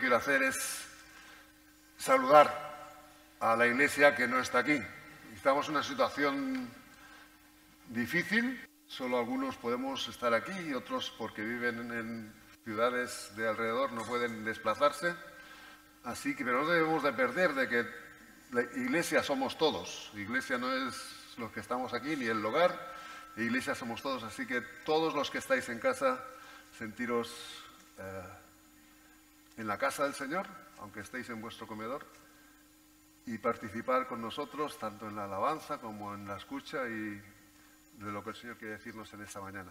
quiero hacer es saludar a la Iglesia que no está aquí. Estamos en una situación difícil, solo algunos podemos estar aquí y otros, porque viven en ciudades de alrededor, no pueden desplazarse. Así que pero no debemos de perder de que la Iglesia somos todos. Iglesia no es los que estamos aquí ni el hogar, Iglesia somos todos. Así que todos los que estáis en casa, sentiros en la casa del Señor, aunque estéis en vuestro comedor, y participar con nosotros tanto en la alabanza como en la escucha y de lo que el Señor quiere decirnos en esta mañana.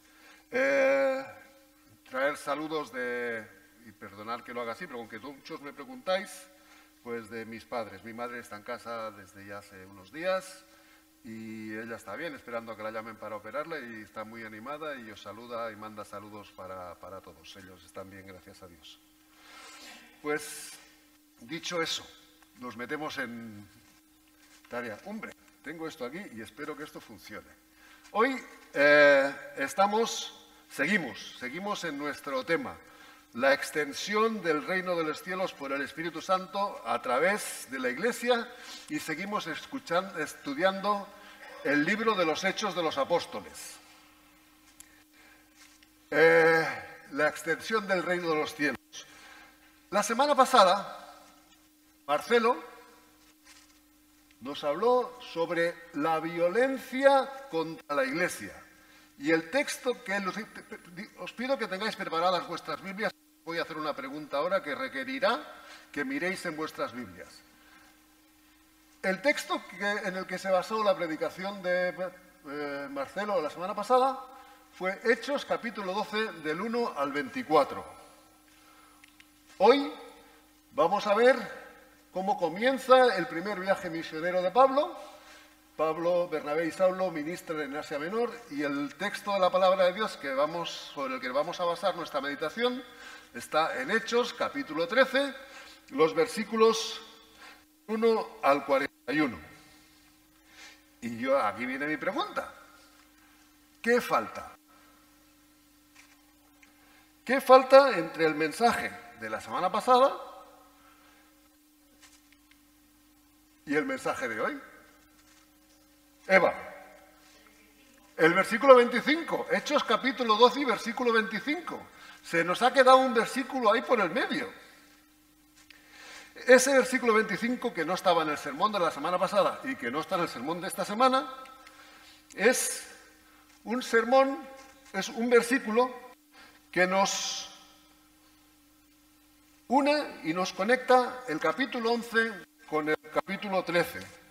Traer saludos y perdonad que lo haga así, pero aunque muchos me preguntáis, pues de mis padres. Mi madre está en casa desde ya hace unos días y ella está bien, esperando a que la llamen para operarla, y está muy animada y os saluda y manda saludos para todos. Ellos están bien, gracias a Dios. Pues, dicho eso, nos metemos en tarea. Hombre, tengo esto aquí y espero que esto funcione. Hoy seguimos en nuestro tema, la extensión del reino de los cielos por el Espíritu Santo a través de la Iglesia, y seguimos estudiando el libro de los Hechos de los Apóstoles. La extensión del reino de los cielos. La semana pasada, Marcelo nos habló sobre la violencia contra la Iglesia. Y el texto que os pido que tengáis preparadas vuestras Biblias. Voy a hacer una pregunta ahora que requerirá que miréis en vuestras Biblias. El texto en el que se basó la predicación de Marcelo la semana pasada fue Hechos, capítulo 12, del 1 al 24. Hoy vamos a ver cómo comienza el primer viaje misionero de Pablo. Pablo, Bernabé y Saulo ministran en Asia Menor, y el texto de la palabra de Dios sobre el que vamos a basar nuestra meditación está en Hechos, capítulo 13, los versículos 1 al 41. Y aquí viene mi pregunta. ¿Qué falta? ¿Qué falta entre el mensaje de la semana pasada y el mensaje de hoy? Eva, el versículo 25, Hechos capítulo 12 y versículo 25. Se nos ha quedado un versículo ahí por el medio. Ese versículo 25, que no estaba en el sermón de la semana pasada y que no está en el sermón de esta semana, es un versículo que nos une y nos conecta el capítulo 11 con el capítulo 13.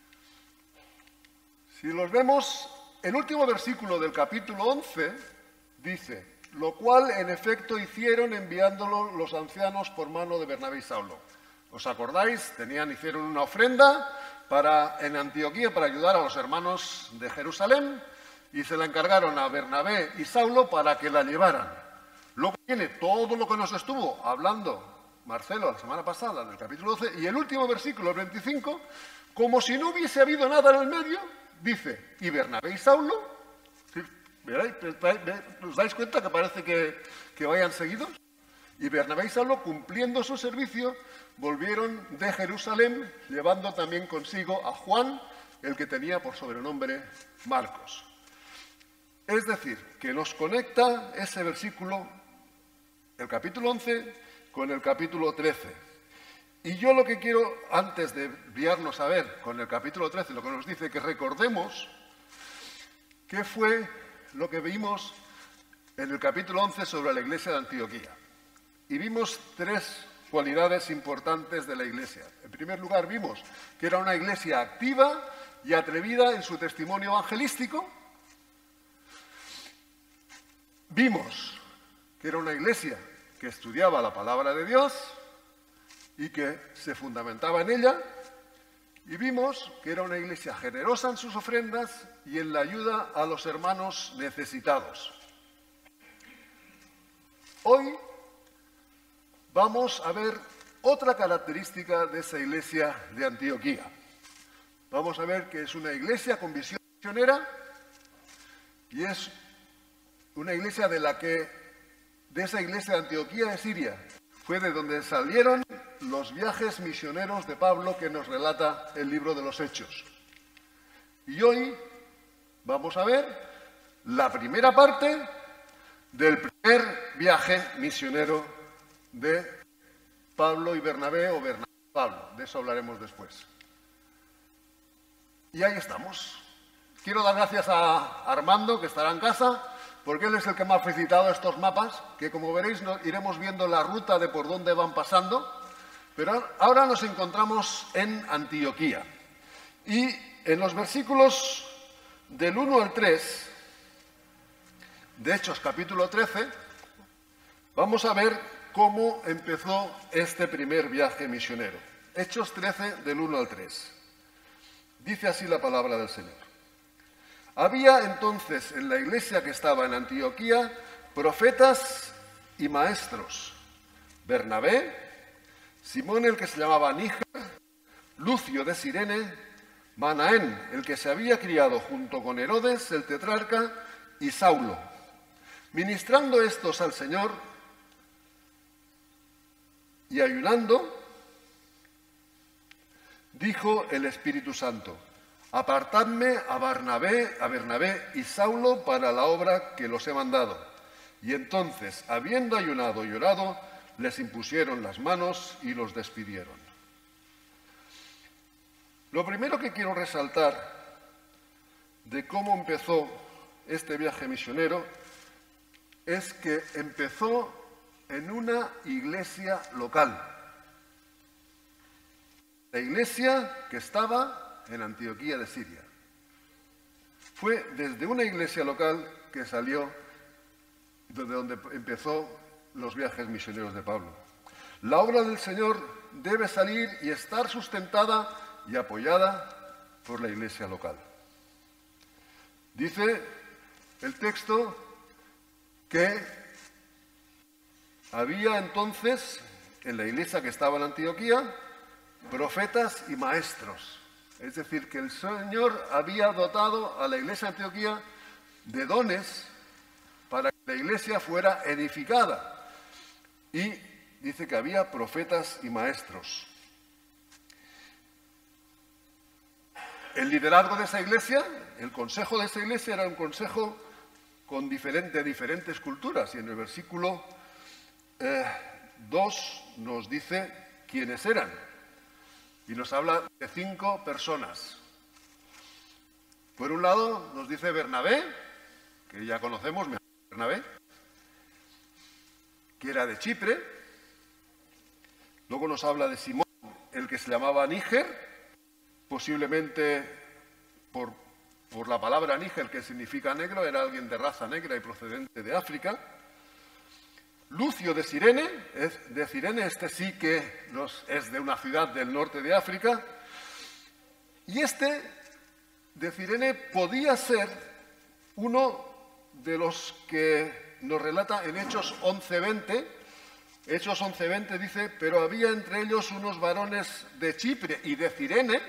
Si los vemos, el último versículo del capítulo 11 dice: lo cual en efecto hicieron enviándolo los ancianos por mano de Bernabé y Saulo. ¿Os acordáis? Hicieron una ofrenda en Antioquía para ayudar a los hermanos de Jerusalén, y se la encargaron a Bernabé y Saulo para que la llevaran. Luego viene todo lo que nos estuvo hablando Marcelo la semana pasada del capítulo 12, y el último versículo, el 25, como si no hubiese habido nada en el medio, dice: y Bernabé y Saulo, ¿sí? ¿Os dais cuenta que parece que vayan seguidos? Y Bernabé y Saulo, cumpliendo su servicio, volvieron de Jerusalén, llevando también consigo a Juan, el que tenía por sobrenombre Marcos. Es decir, que nos conecta ese versículo, el capítulo 11, con el capítulo 13. Y yo lo que quiero, antes de enviarnos a ver con el capítulo 13, lo que nos dice, que recordemos qué fue lo que vimos en el capítulo 11 sobre la iglesia de Antioquía. Y vimos tres cualidades importantes de la iglesia. En primer lugar, vimos que era una iglesia activa y atrevida en su testimonio evangelístico. Vimos que era una iglesia que estudiaba la palabra de Dios y que se fundamentaba en ella, y vimos que era una iglesia generosa en sus ofrendas y en la ayuda a los hermanos necesitados. Hoy vamos a ver otra característica de esa iglesia de Antioquía. Vamos a ver que es una iglesia con visión misionera, y es una iglesia de esa iglesia de Antioquía de Siria, Fue de donde salieron los viajes misioneros de Pablo que nos relata el libro de los Hechos. Y hoy vamos a ver la primera parte del primer viaje misionero de Pablo y Bernabé, o Bernabé y Pablo. De eso hablaremos después. Y ahí estamos. Quiero dar gracias a Armando, que estará en casa, porque él es el que me ha felicitado estos mapas, que como veréis iremos viendo la ruta de por dónde van pasando. Pero ahora nos encontramos en Antioquía. Y en los versículos del 1 al 3, de Hechos capítulo 13, vamos a ver cómo empezó este primer viaje misionero. Hechos 13, del 1 al 3. Dice así la palabra del Señor. Había entonces en la iglesia que estaba en Antioquía profetas y maestros: Bernabé, Simón el que se llamaba Níger, Lucio de Cirene, Manaén el que se había criado junto con Herodes el tetrarca, y Saulo. Ministrando estos al Señor y ayunando, dijo el Espíritu Santo: apartadme a Bernabé y Saulo para la obra que los he mandado. Y entonces, habiendo ayunado y orado, les impusieron las manos y los despidieron. Lo primero que quiero resaltar de cómo empezó este viaje misionero es que empezó en una iglesia local. La iglesia que estaba en Antioquía de Siria. Fue desde una iglesia local que salió, de donde empezó los viajes misioneros de Pablo. La obra del Señor debe salir y estar sustentada y apoyada por la iglesia local. Dice el texto que había entonces en la iglesia que estaba en Antioquía profetas y maestros. Es decir, que el Señor había dotado a la iglesia de Antioquía de dones para que la iglesia fuera edificada. Y dice que había profetas y maestros. El liderazgo de esa iglesia, el consejo de esa iglesia, era un consejo con diferentes culturas. Y en el versículo 2 nos dice quiénes eran. Y nos habla de 5 personas. Por un lado nos dice Bernabé, que ya conocemos, Bernabé, que era de Chipre. Luego nos habla de Simón, el que se llamaba Níger, posiblemente por la palabra Níger, que significa negro, era alguien de raza negra y procedente de África. Lucio de Cirene, este sí que es de una ciudad del norte de África, y este de Cirene podía ser uno de los que nos relata en Hechos 11:20. Hechos 11:20 dice: pero había entre ellos unos varones de Chipre y de Cirene,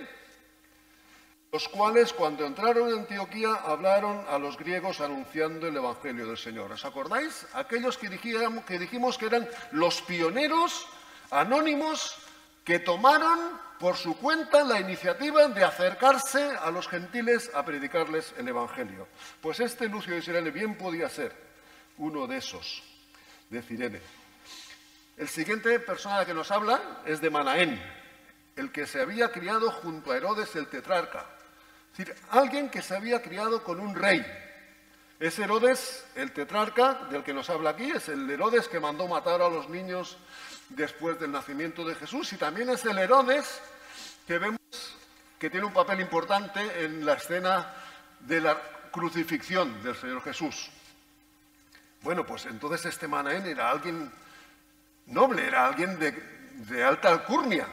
los cuales cuando entraron en Antioquía hablaron a los griegos anunciando el Evangelio del Señor. ¿Os acordáis? Aquellos que dijimos que eran los pioneros anónimos que tomaron por su cuenta la iniciativa de acercarse a los gentiles a predicarles el Evangelio. Pues este Lucio de Cirene bien podía ser uno de esos, de Cirene. El siguiente persona que nos habla es de Manaén, el que se había criado junto a Herodes el tetrarca. Es decir, alguien que se había criado con un rey. Es Herodes, el tetrarca, del que nos habla aquí, es el Herodes que mandó matar a los niños después del nacimiento de Jesús, y también es el Herodes que vemos que tiene un papel importante en la escena de la crucifixión del Señor Jesús. Bueno, pues entonces este Manaén era alguien noble, era alguien de alta alcurnia.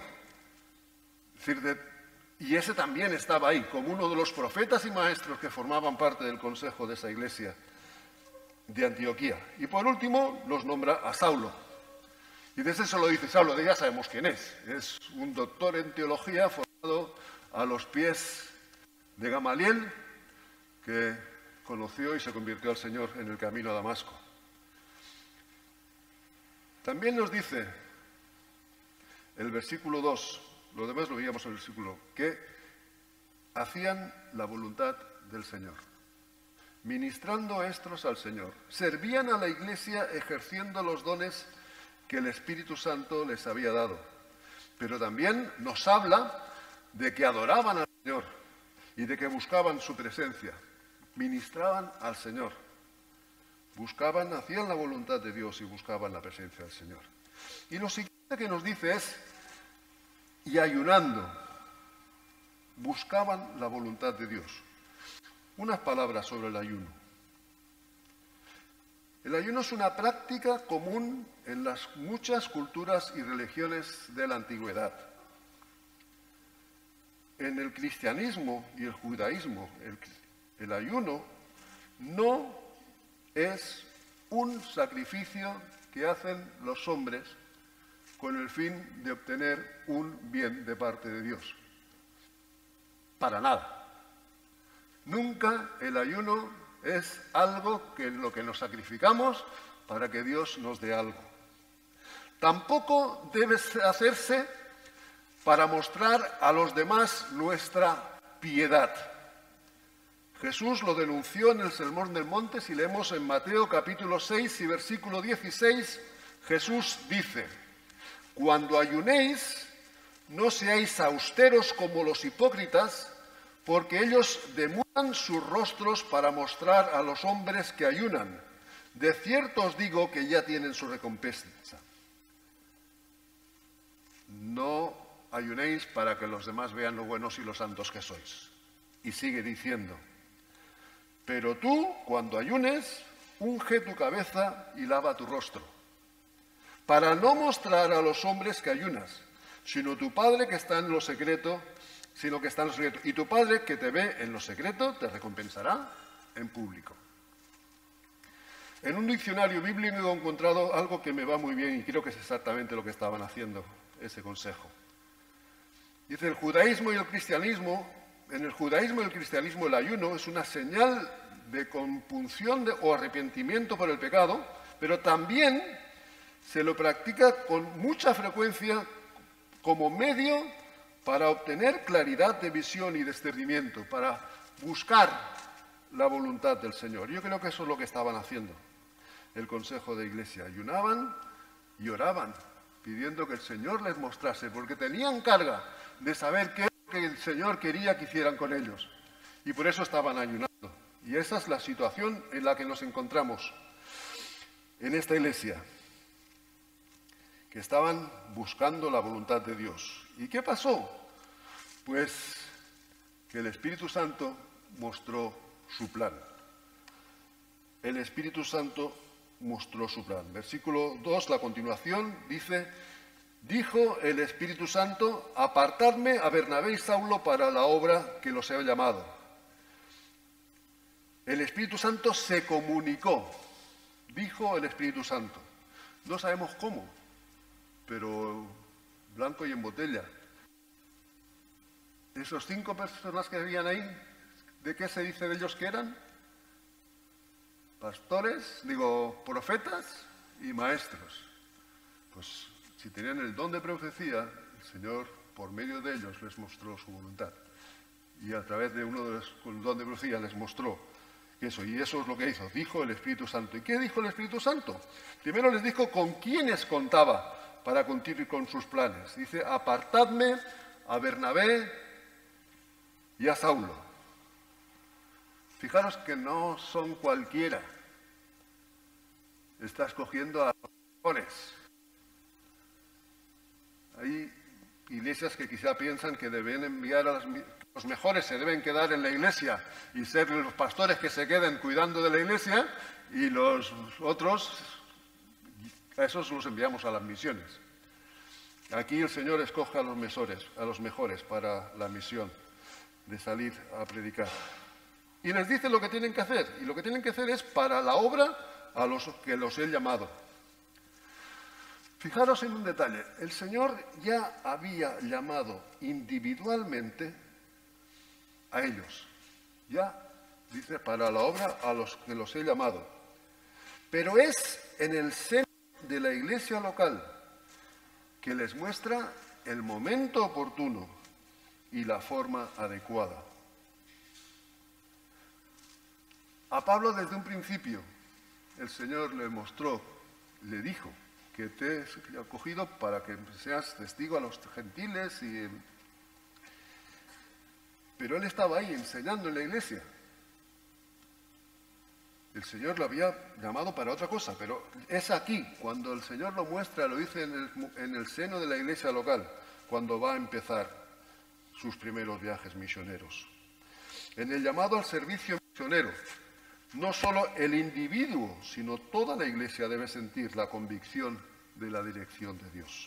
Es decir, y ese también estaba ahí, como uno de los profetas y maestros que formaban parte del consejo de esa iglesia de Antioquía. Y por último nos nombra a Saulo. Y desde eso lo dice Saulo, ya sabemos quién es. Es un doctor en teología formado a los pies de Gamaliel, que conoció y se convirtió al Señor en el camino a Damasco. También nos dice el versículo 2, lo demás lo veíamos en el versículo, que hacían la voluntad del Señor, ministrando estos al Señor, servían a la Iglesia ejerciendo los dones que el Espíritu Santo les había dado. Pero también nos habla de que adoraban al Señor y de que buscaban su presencia, ministraban al Señor, buscaban, hacían la voluntad de Dios y buscaban la presencia del Señor. Y lo siguiente que nos dice es, y ayunando, buscaban la voluntad de Dios. Unas palabras sobre el ayuno. El ayuno es una práctica común en las muchas culturas y religiones de la antigüedad. En el cristianismo y el judaísmo, el ayuno no es un sacrificio que hacen los hombres con el fin de obtener un bien de parte de Dios. Para nada. Nunca el ayuno es algo que en lo que nos sacrificamos para que Dios nos dé algo. Tampoco debe hacerse para mostrar a los demás nuestra piedad. Jesús lo denunció en el Sermón del Monte. Si leemos en Mateo capítulo 6 y versículo 16, Jesús dice: cuando ayunéis, no seáis austeros como los hipócritas, porque ellos demudan sus rostros para mostrar a los hombres que ayunan. De cierto os digo que ya tienen su recompensa. No ayunéis para que los demás vean lo buenos y los santos que sois. Y sigue diciendo: pero tú, cuando ayunes, unge tu cabeza y lava tu rostro, para no mostrar a los hombres que ayunas, sino tu Padre que está en lo secreto, y tu Padre que te ve en lo secreto te recompensará en público. En un diccionario bíblico he encontrado algo que me va muy bien y creo que es exactamente lo que estaban haciendo ese consejo. Dice, en el judaísmo y el cristianismo el ayuno es una señal de compunción o arrepentimiento por el pecado, pero también se lo practica con mucha frecuencia como medio para obtener claridad de visión y discernimiento, para buscar la voluntad del Señor. Yo creo que eso es lo que estaban haciendo el Consejo de Iglesia. Ayunaban y oraban, pidiendo que el Señor les mostrase, porque tenían carga de saber qué es lo que el Señor quería que hicieran con ellos. Y por eso estaban ayunando. Y esa es la situación en la que nos encontramos en esta iglesia, que estaban buscando la voluntad de Dios. ¿Y qué pasó? Pues que el Espíritu Santo mostró su plan. El Espíritu Santo mostró su plan. Versículo 2, la continuación, dice: dijo el Espíritu Santo, apartadme a Bernabé y Saulo para la obra que los he llamado. El Espíritu Santo se comunicó, dijo el Espíritu Santo. No sabemos cómo, pero blanco y en botella. Esos 5 personas que habían ahí, ¿de qué se dice de ellos que eran? Profetas y maestros. Pues si tenían el don de profecía, el Señor, por medio de ellos, les mostró su voluntad. Y a través de uno de los con el don de profecía les mostró eso. Y eso es lo que hizo, dijo el Espíritu Santo. ¿Y qué dijo el Espíritu Santo? Primero les dijo con quiénes contaba para continuar con sus planes. Dice, apartadme a Bernabé y a Saulo. Fijaros que no son cualquiera. Está escogiendo a los mejores. Hay iglesias que quizá piensan que deben enviar a los mejores, se deben quedar en la iglesia y ser los pastores que se queden cuidando de la iglesia, y los otros, a esos los enviamos a las misiones. Aquí el Señor escoge a los mejores para la misión de salir a predicar. Y les dice lo que tienen que hacer, y lo que tienen que hacer es para la obra a los que los he llamado. Fijaros en un detalle, el Señor ya había llamado individualmente a ellos. Ya, dice, para la obra a los que los he llamado. Pero es en el seno de la iglesia local que les muestra el momento oportuno y la forma adecuada. A Pablo desde un principio el Señor le mostró, le dijo que te he acogido para que seas testigo a los gentiles, pero él estaba ahí enseñando en la iglesia. El Señor lo había llamado para otra cosa, pero es aquí, cuando el Señor lo muestra, lo dice en el seno de la iglesia local, cuando va a empezar sus primeros viajes misioneros. En el llamado al servicio misionero, no solo el individuo, sino toda la iglesia debe sentir la convicción de la dirección de Dios.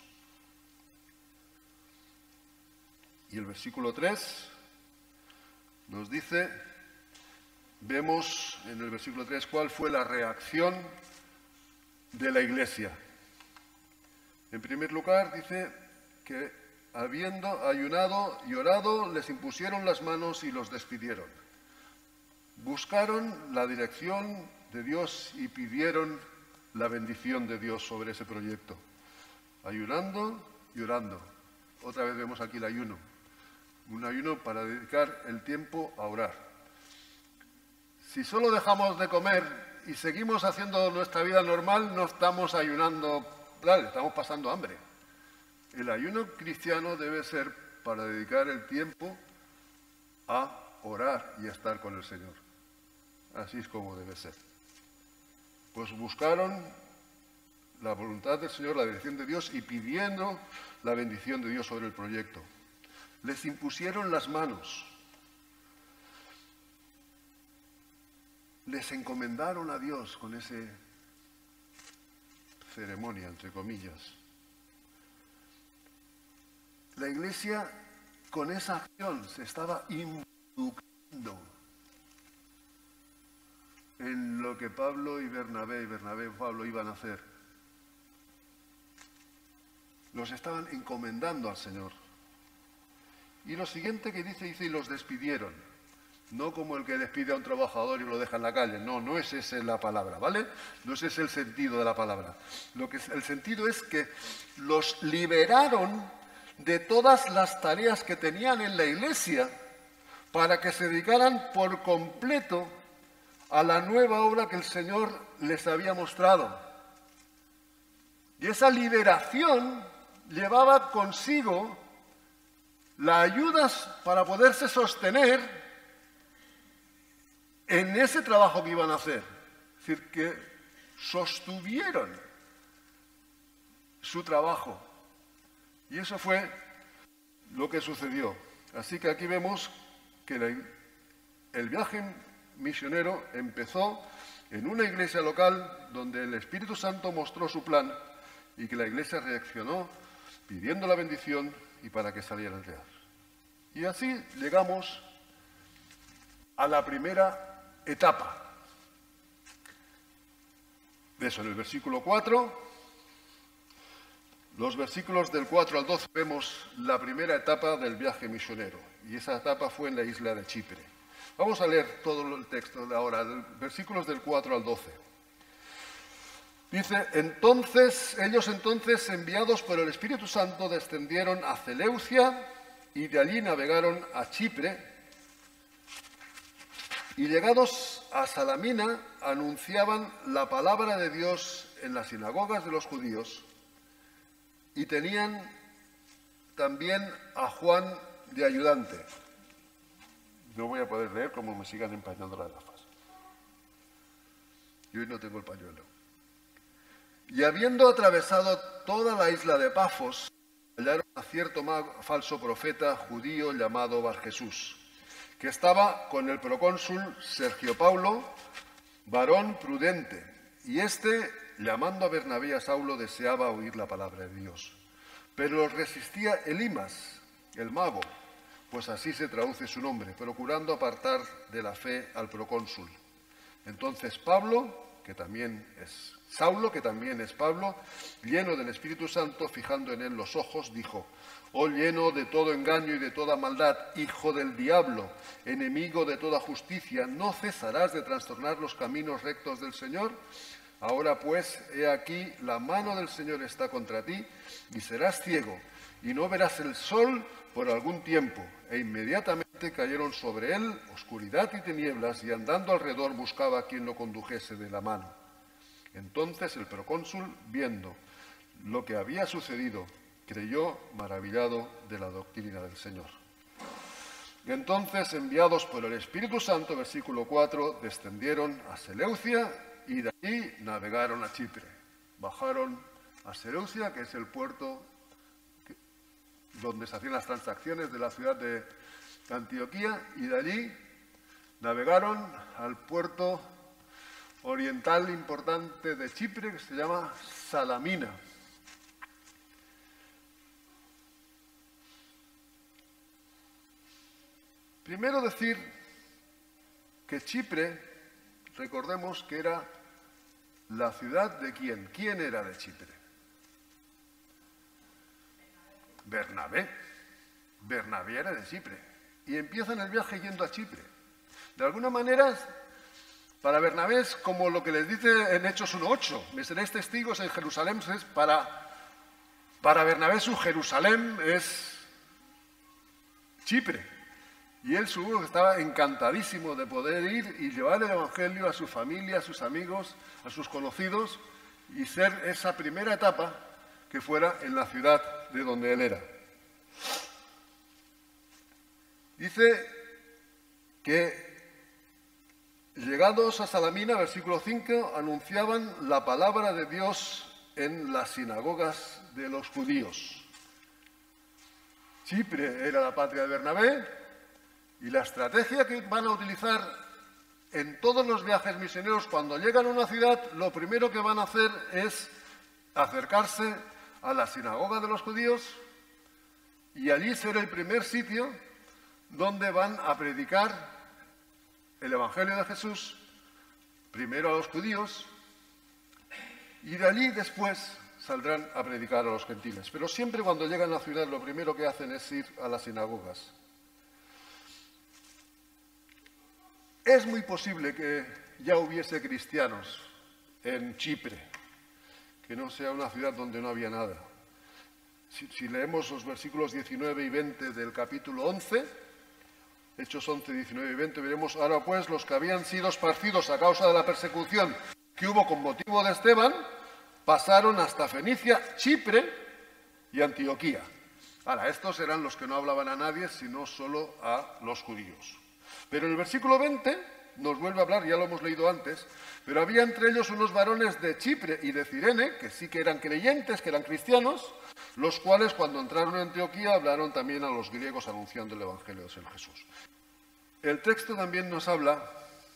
Y el versículo 3 nos dice, vemos en el versículo 3 cuál fue la reacción de la iglesia. En primer lugar dice que habiendo ayunado y orado, les impusieron las manos y los despidieron. Buscaron la dirección de Dios y pidieron la bendición de Dios sobre ese proyecto. Ayunando y orando. Otra vez vemos aquí el ayuno. Un ayuno para dedicar el tiempo a orar. Si solo dejamos de comer y seguimos haciendo nuestra vida normal, no estamos ayunando, claro, estamos pasando hambre. El ayuno cristiano debe ser para dedicar el tiempo a orar y a estar con el Señor. Así es como debe ser. Pues buscaron la voluntad del Señor, la dirección de Dios y pidiendo la bendición de Dios sobre el proyecto. Les impusieron las manos. Les encomendaron a Dios con esa ceremonia, entre comillas. La iglesia con esa acción se estaba involucrando en lo que Pablo y Bernabé y Pablo iban a hacer. Los estaban encomendando al Señor. Y lo siguiente que dice, y los despidieron. No como el que despide a un trabajador y lo deja en la calle. No, no es esa la palabra, ¿vale? No ese es el sentido de la palabra. El sentido es que los liberaron de todas las tareas que tenían en la iglesia para que se dedicaran por completo a la nueva obra que el Señor les había mostrado. Y esa liberación llevaba consigo las ayudas para poderse sostener en ese trabajo que iban a hacer. Es decir, que sostuvieron su trabajo. Y eso fue lo que sucedió. Así que aquí vemos que el viaje misionero empezó en una iglesia local donde el Espíritu Santo mostró su plan y que la iglesia reaccionó pidiendo la bendición y para que salieran de él. Y así llegamos a la primera etapa. De eso, en el versículo 4, los versículos del 4 al 12 vemos la primera etapa del viaje misionero. Y esa etapa fue en la isla de Chipre. Vamos a leer todo el texto de ahora, versículos del 4 al 12. Dice, ellos entonces, enviados por el Espíritu Santo, descendieron a Seleucia y de allí navegaron a Chipre. Y llegados a Salamina, anunciaban la palabra de Dios en las sinagogas de los judíos y tenían también a Juan de ayudante. No voy a poder leer como me sigan empañando las gafas. Yo hoy no tengo el pañuelo. Y habiendo atravesado toda la isla de Pafos, hallaron a cierto falso profeta judío llamado Barjesús, que estaba con el procónsul Sergio Paulo, varón prudente, y éste, llamando a Bernabé y a Saulo, deseaba oír la palabra de Dios. Pero los resistía Elimas, el mago, pues así se traduce su nombre, procurando apartar de la fe al procónsul. Entonces Saulo, que también es Pablo, lleno del Espíritu Santo, fijando en él los ojos, dijo: «Oh lleno de todo engaño y de toda maldad, hijo del diablo, enemigo de toda justicia, ¿no cesarás de trastornar los caminos rectos del Señor? Ahora pues, he aquí, la mano del Señor está contra ti, y serás ciego, y no verás el sol por algún tiempo. E inmediatamente cayeron sobre él oscuridad y tinieblas, y andando alrededor buscaba a quien lo condujese de la mano. Entonces el procónsul, viendo lo que había sucedido, creyó maravillado de la doctrina del Señor. Y entonces, enviados por el Espíritu Santo, versículo 4, descendieron a Seleucia y de allí navegaron a Chipre. Bajaron a Seleucia, que es el puerto donde se hacían las transacciones de la ciudad de Antioquía, y de allí navegaron al puerto oriental importante de Chipre, que se llama Salamina. Primero decir que Chipre, recordemos que era la ciudad de ¿quién? ¿Quién era de Chipre? Bernabé. Bernabé era de Chipre. Y empiezan el viaje yendo a Chipre. De alguna manera, para Bernabé es como lo que les dice en Hechos 1:8. Me seréis testigos en Jerusalén. Para Bernabé su Jerusalén es Chipre. Y él seguro que estaba encantadísimo de poder ir y llevar el Evangelio a su familia, a sus amigos, a sus conocidos, y ser esa primera etapa que fuera en la ciudad de donde él era. Dice que, llegados a Salamina, versículo 5, anunciaban la palabra de Dios en las sinagogas de los judíos. Chipre era la patria de Bernabé, y la estrategia que van a utilizar en todos los viajes misioneros, cuando llegan a una ciudad, lo primero que van a hacer es acercarse a la sinagoga de los judíos y allí ser el primer sitio donde van a predicar el Evangelio de Jesús, primero a los judíos, y de allí después saldrán a predicar a los gentiles. Pero siempre cuando llegan a la ciudad, lo primero que hacen es ir a las sinagogas. Es muy posible que ya hubiese cristianos en Chipre, que no sea una ciudad donde no había nada. Si leemos los versículos 19 y 20 del capítulo 11, Hechos 11, 19 y 20, veremos: ahora pues los que habían sido esparcidos a causa de la persecución que hubo con motivo de Esteban, pasaron hasta Fenicia, Chipre y Antioquía. Ahora, estos eran los que no hablaban a nadie, sino solo a los judíos. Pero en el versículo 20 nos vuelve a hablar, ya lo hemos leído antes, pero había entre ellos unos varones de Chipre y de Cirene, que sí que eran creyentes, que eran cristianos, los cuales cuando entraron en Antioquía hablaron también a los griegos anunciando el Evangelio de Jesús. El texto también nos habla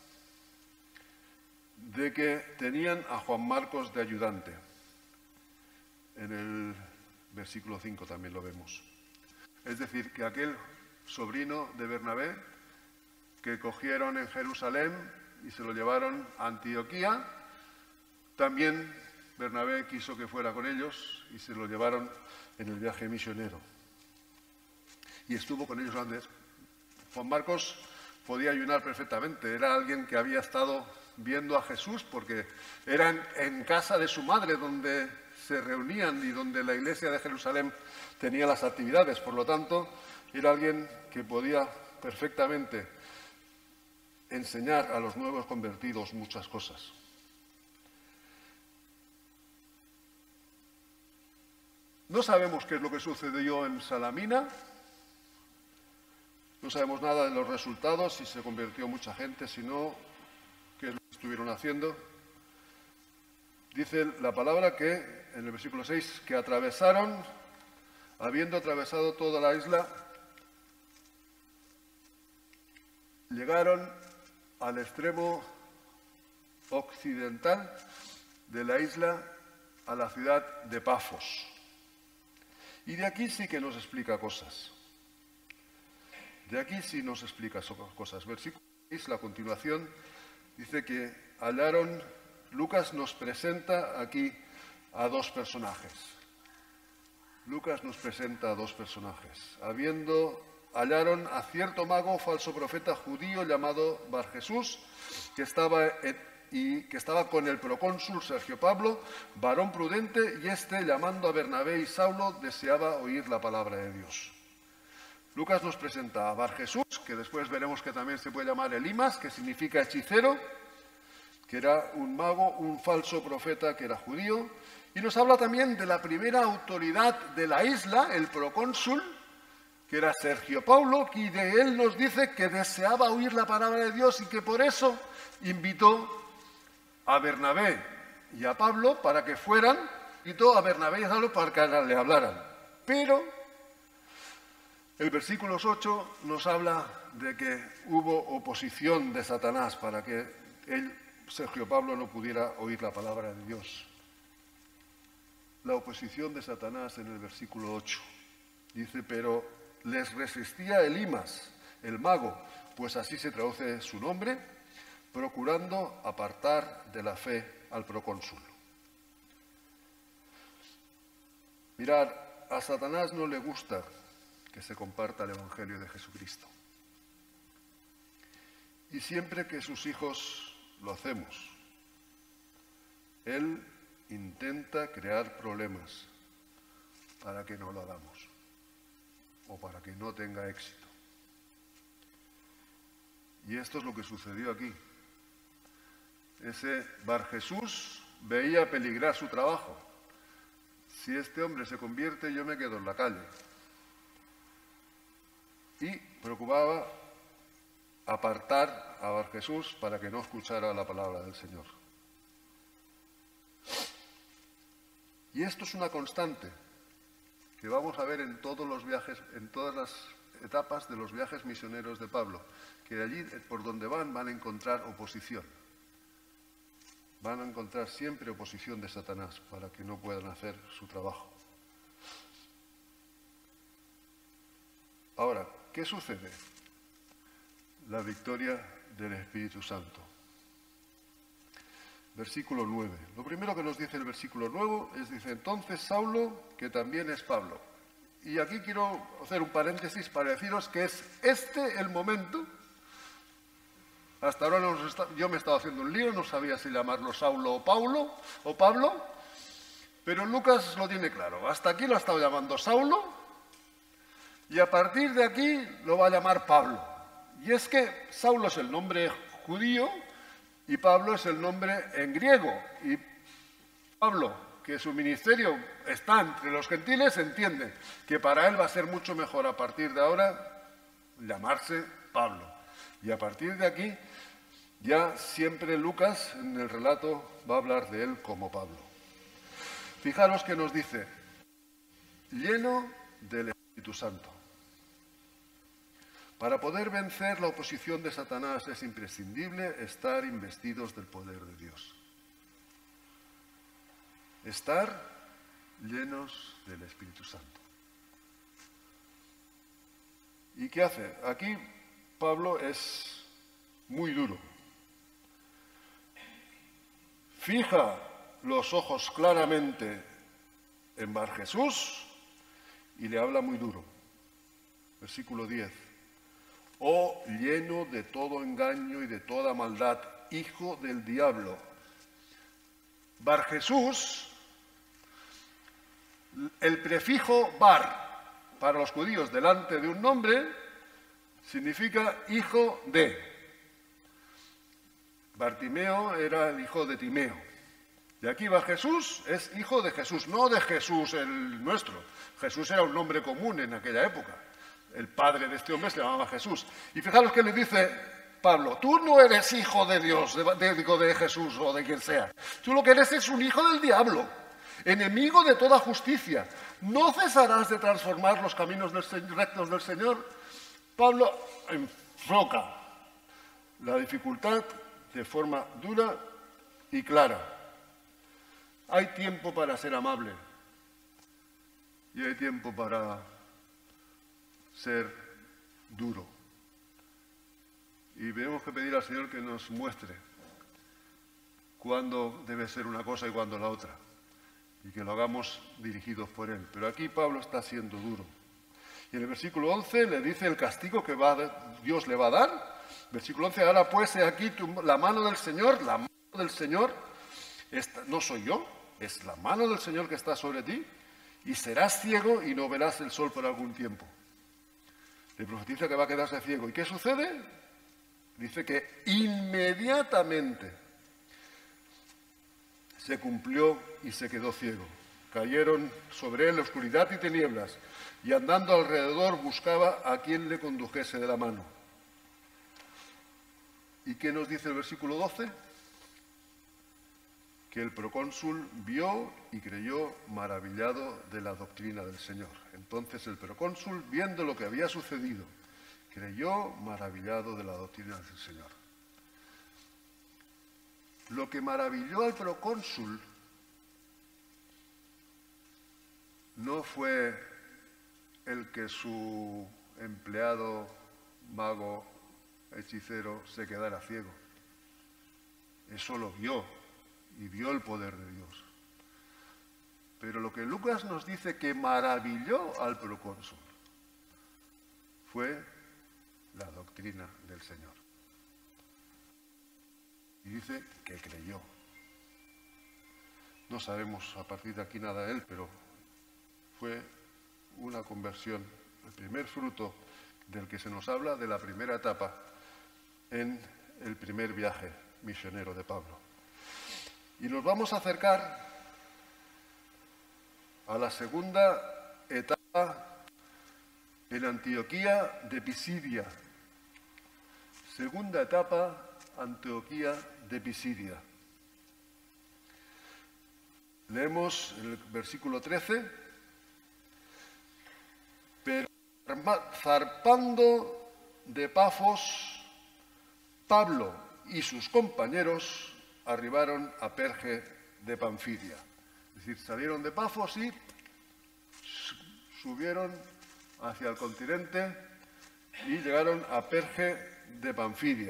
de que tenían a Juan Marcos de ayudante. En el versículo 5 también lo vemos. Es decir, que aquel sobrino de Bernabé que cogieron en Jerusalén y se lo llevaron a Antioquía, también Bernabé quiso que fuera con ellos y se lo llevaron en el viaje misionero. Y estuvo con ellos antes. Juan Marcos podía ayunar perfectamente, era alguien que había estado viendo a Jesús porque era en casa de su madre donde se reunían y donde la iglesia de Jerusalén tenía las actividades. Por lo tanto, era alguien que podía perfectamente enseñar a los nuevos convertidos muchas cosas. No sabemos qué es lo que sucedió en Salamina, no sabemos nada de los resultados, si se convirtió mucha gente, si no, qué es lo que estuvieron haciendo. Dice la palabra que, en el versículo 6, que atravesaron, habiendo atravesado toda la isla, llegaron al extremo occidental de la isla, a la ciudad de Pafos. Y de aquí sí que nos explica cosas. De aquí sí nos explica cosas. Versículo 6, la continuación, dice que hallaron, Lucas nos presenta aquí a dos personajes. Lucas nos presenta a dos personajes. Hallaron a cierto mago, falso profeta judío llamado Bar Jesús, que estaba y que estaba con el procónsul Sergio Pablo, varón prudente, y éste, llamando a Bernabé y Saulo, deseaba oír la palabra de Dios. Lucas nos presenta a Barjesús, que después veremos que también se puede llamar Elimas, que significa hechicero, que era un mago, un falso profeta que era judío, y nos habla también de la primera autoridad de la isla, el procónsul, que era Sergio Pablo, y de él nos dice que deseaba oír la palabra de Dios y que por eso invitó a Bernabé y a Pablo para que fueran, invitó a Bernabé y a Pablo para que le hablaran. Pero el versículo 8 nos habla de que hubo oposición de Satanás para que Sergio Pablo no pudiera oír la palabra de Dios. La oposición de Satanás en el versículo 8. Dice, pero les resistía Elimas, el mago, pues así se traduce su nombre, procurando apartar de la fe al procónsul. Mirad, a Satanás no le gusta que se comparta el Evangelio de Jesucristo. Y siempre que sus hijos lo hacemos, él intenta crear problemas para que no lo hagamos o para que no tenga éxito. Y esto es lo que sucedió aquí. Ese Barjesús veía peligrar su trabajo. Si este hombre se convierte, yo me quedo en la calle. Y preocupaba apartar a Barjesús para que no escuchara la palabra del Señor. Y esto es una constante que vamos a ver en todos los viajes, en todas las etapas de los viajes misioneros de Pablo, que allí por donde van a encontrar oposición. Van a encontrar siempre oposición de Satanás para que no puedan hacer su trabajo. Ahora, ¿qué sucede? La victoria del Espíritu Santo. Versículo 9. Lo primero que nos dice el versículo 9 es, dice, entonces Saulo, que también es Pablo. Y aquí quiero hacer un paréntesis para deciros que es este el momento. Hasta ahora yo me estaba haciendo un lío, no sabía si llamarlo Saulo o Pablo, pero Lucas lo tiene claro. Hasta aquí lo ha estado llamando Saulo y a partir de aquí lo va a llamar Pablo. Y es que Saulo es el nombre judío y Pablo es el nombre en griego. Y Pablo, que su ministerio está entre los gentiles, entiende que para él va a ser mucho mejor a partir de ahora llamarse Pablo. Y a partir de aquí, ya siempre Lucas en el relato va a hablar de él como Pablo. Fijaros que nos dice, lleno del Espíritu Santo. Para poder vencer la oposición de Satanás es imprescindible estar investidos del poder de Dios. Estar llenos del Espíritu Santo. ¿Y qué hace? Aquí Pablo es muy duro. Fija los ojos claramente en Barjesús y le habla muy duro. Versículo 10. Oh, lleno de todo engaño y de toda maldad, hijo del diablo. Barjesús, el prefijo bar para los judíos delante de un nombre significa hijo de. Bartimeo era el hijo de Timeo. Y aquí Barjesús es hijo de Jesús, no de Jesús el nuestro. Jesús era un nombre común en aquella época. El padre de este hombre se llamaba Jesús. Y fijaros que le dice Pablo, tú no eres hijo de Dios, de Jesús o de quien sea. Tú lo que eres es un hijo del diablo, enemigo de toda justicia. ¿No cesarás de transformar los caminos rectos del Señor? Pablo enfoca la dificultad de forma dura y clara. Hay tiempo para ser amable y hay tiempo para ser duro. Y tenemos que pedir al Señor que nos muestre cuándo debe ser una cosa y cuándo la otra, y que lo hagamos dirigidos por Él. Pero aquí Pablo está siendo duro. Y en el versículo 11 le dice el castigo que Dios le va a dar. Versículo 11, ahora pues he aquí la mano del Señor, la mano del Señor, no soy yo, es la mano del Señor que está sobre ti, y serás ciego y no verás el sol por algún tiempo. Le profetiza que va a quedarse ciego. ¿Y qué sucede? Dice que inmediatamente se cumplió y se quedó ciego. Cayeron sobre él oscuridad y tinieblas, y andando alrededor buscaba a quien le condujese de la mano. ¿Y qué nos dice el versículo 12? Que el procónsul vio y creyó maravillado de la doctrina del Señor. Entonces el procónsul, viendo lo que había sucedido, creyó maravillado de la doctrina del Señor. Lo que maravilló al procónsul no fue el que su empleado, mago, hechicero, se quedara ciego. Eso lo vio, y vio el poder de Dios. Pero lo que Lucas nos dice que maravilló al procónsul fue la doctrina del Señor. Y dice que creyó. No sabemos a partir de aquí nada de él, pero fue una conversión, el primer fruto del que se nos habla de la primera etapa en el primer viaje misionero de Pablo. Y nos vamos a acercar a la segunda etapa en Antioquía de Pisidia. Segunda etapa, Antioquía de Pisidia. Leemos el versículo 13. Pero zarpando de Pafos, Pablo y sus compañeros arribaron a Perge de Panfilia. Es decir, salieron de Pafos y subieron hacia el continente y llegaron a Perge de Panfilia.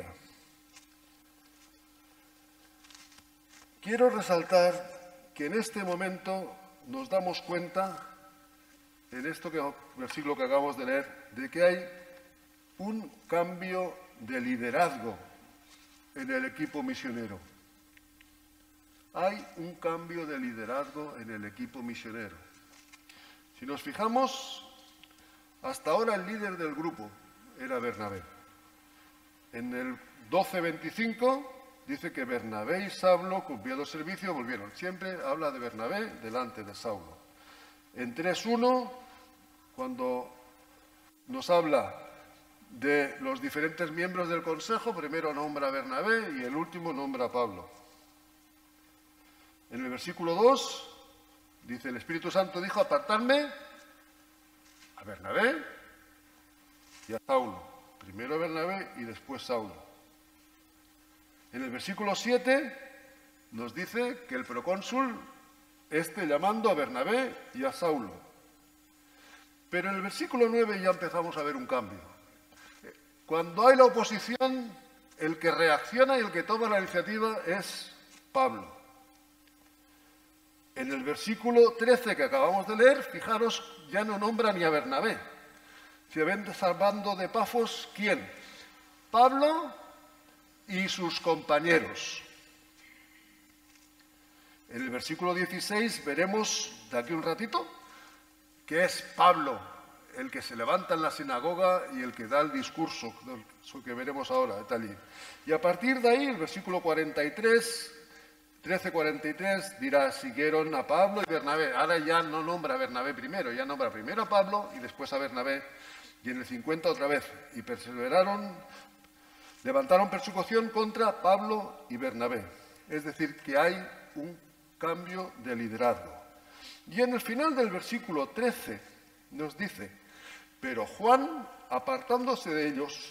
Quiero resaltar que en este momento nos damos cuenta, en este versículo que acabamos de leer, de que hay un cambio de liderazgo en el equipo misionero. Hay un cambio de liderazgo en el equipo misionero. Si nos fijamos, hasta ahora el líder del grupo era Bernabé. En el 12:25 dice que Bernabé y Saulo, cumpliendo el servicio, volvieron. Siempre habla de Bernabé delante de Saulo. En 3:1, cuando nos habla de los diferentes miembros del consejo, primero nombra a Bernabé y el último nombra a Pablo. En el versículo 2 dice, el Espíritu Santo dijo, apartadme a Bernabé y a Saulo. Primero Bernabé y después Saulo. En el versículo 7 nos dice que el procónsul esté llamando a Bernabé y a Saulo. Pero en el versículo 9 ya empezamos a ver un cambio. Cuando hay la oposición, el que reacciona y el que toma la iniciativa es Pablo. En el versículo 13 que acabamos de leer, fijaros, ya no nombra ni a Bernabé. Se ven salvando de Pafos, ¿quién? Pablo y sus compañeros. En el versículo 16 veremos, de aquí un ratito, que es Pablo el que se levanta en la sinagoga y el que da el discurso, que veremos ahora, tal y a partir de ahí, el versículo 43, 13:43, dirá, siguieron a Pablo y Bernabé. Ahora ya no nombra a Bernabé primero, ya nombra primero a Pablo y después a Bernabé. Y en el 50 otra vez. Y perseveraron, levantaron persecución contra Pablo y Bernabé. Es decir, que hay un cambio de liderazgo. Y en el final del versículo 13 nos dice, pero Juan, apartándose de ellos,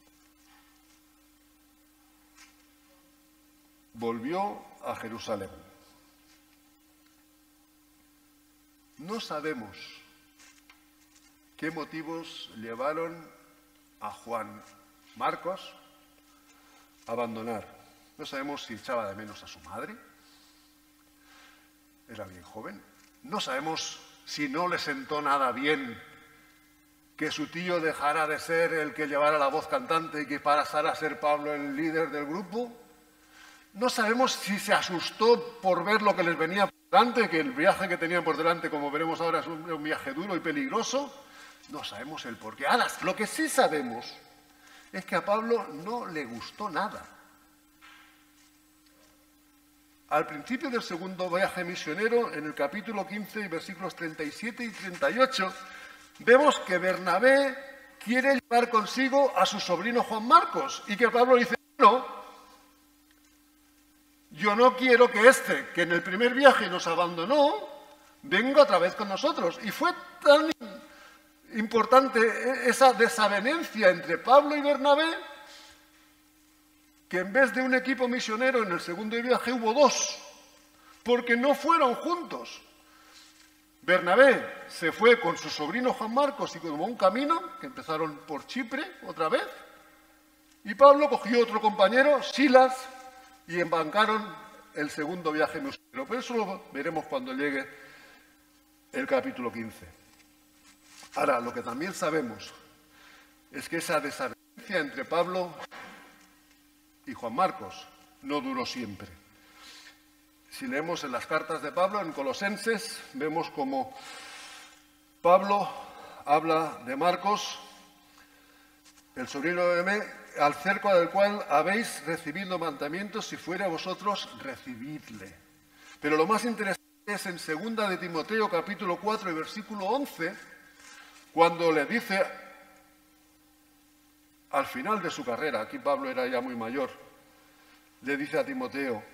volvió a Jerusalén. No sabemos qué motivos llevaron a Juan Marcos a abandonar. No sabemos si echaba de menos a su madre, era bien joven. No sabemos si no le sentó nada bien que su tío dejara de ser el que llevara la voz cantante y que pasara a ser Pablo el líder del grupo. No sabemos si se asustó por ver lo que les venía por delante, que el viaje que tenían por delante, como veremos ahora, es un viaje duro y peligroso. No sabemos el porqué. Ahora, lo que sí sabemos es que a Pablo no le gustó nada. Al principio del segundo viaje misionero, en el capítulo 15 y versículos 37 y 38, vemos que Bernabé quiere llevar consigo a su sobrino Juan Marcos y que Pablo dice, no, yo no quiero que este, que en el primer viaje nos abandonó, venga otra vez con nosotros. Y fue tan importante esa desavenencia entre Pablo y Bernabé que en vez de un equipo misionero en el segundo viaje hubo dos, porque no fueron juntos. Bernabé se fue con su sobrino Juan Marcos y tomó un camino, que empezaron por Chipre otra vez, y Pablo cogió otro compañero, Silas, y embarcaron el segundo viaje misionero. Pero eso lo veremos cuando llegue el capítulo 15. Ahora, lo que también sabemos es que esa desavenencia entre Pablo y Juan Marcos no duró siempre. Si leemos en las cartas de Pablo, en Colosenses, vemos como Pablo habla de Marcos, el sobrino de Noé, acerca del cual habéis recibido mandamientos, si fuera vosotros, recibidle. Pero lo más interesante es en 2 de Timoteo, capítulo 4 y versículo 11, cuando le dice, al final de su carrera, aquí Pablo era ya muy mayor, le dice a Timoteo,